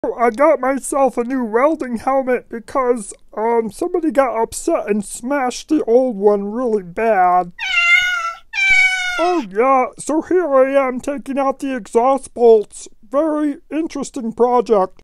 I got myself a new welding helmet because somebody got upset and smashed the old one really bad. Oh yeah, so here I am taking out the exhaust bolts. Very interesting project.